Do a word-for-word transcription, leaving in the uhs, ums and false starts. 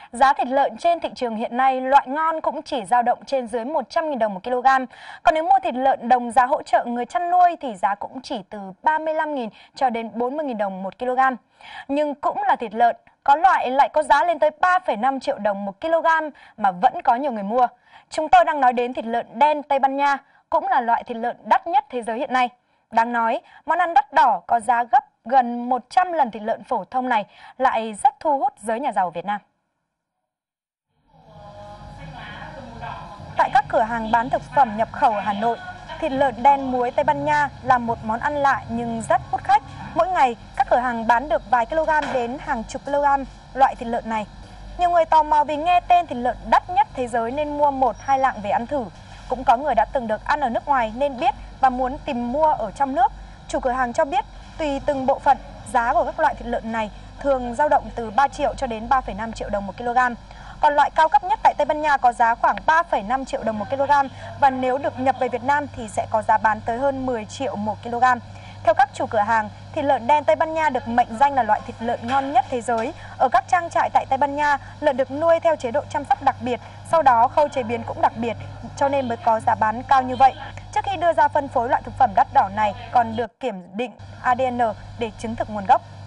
Giá thịt lợn trên thị trường hiện nay loại ngon cũng chỉ dao động trên dưới một trăm nghìn đồng một kg. Còn nếu mua thịt lợn đồng giá hỗ trợ người chăn nuôi thì giá cũng chỉ từ ba mươi lăm nghìn cho đến bốn mươi nghìn đồng một kg. Nhưng cũng là thịt lợn, có loại lại có giá lên tới ba phẩy năm triệu đồng một kg mà vẫn có nhiều người mua. Chúng tôi đang nói đến thịt lợn đen Tây Ban Nha, cũng là loại thịt lợn đắt nhất thế giới hiện nay. Đáng nói, món ăn đắt đỏ có giá gấp gần một trăm lần thịt lợn phổ thông này lại rất thu hút giới nhà giàu Việt Nam. Tại các cửa hàng bán thực phẩm nhập khẩu ở Hà Nội, thịt lợn đen muối Tây Ban Nha là một món ăn lạ nhưng rất hút khách. Mỗi ngày, các cửa hàng bán được vài kg đến hàng chục kg loại thịt lợn này. Nhiều người tò mò vì nghe tên thịt lợn đắt nhất thế giới nên mua một hai lạng về ăn thử. Cũng có người đã từng được ăn ở nước ngoài nên biết và muốn tìm mua ở trong nước. Chủ cửa hàng cho biết, tùy từng bộ phận, giá của các loại thịt lợn này thường dao động từ ba triệu cho đến ba phẩy năm triệu đồng một kg. Còn loại cao cấp nhất tại Tây Ban Nha có giá khoảng ba phẩy năm triệu đồng một kg và nếu được nhập về Việt Nam thì sẽ có giá bán tới hơn mười triệu một kg. Theo các chủ cửa hàng, thịt lợn đen Tây Ban Nha được mệnh danh là loại thịt lợn ngon nhất thế giới. Ở các trang trại tại Tây Ban Nha, lợn được nuôi theo chế độ chăm sóc đặc biệt, sau đó khâu chế biến cũng đặc biệt, cho nên mới có giá bán cao như vậy. Trước khi đưa ra phân phối loại thực phẩm đắt đỏ này còn được kiểm định a đê en để chứng thực nguồn gốc.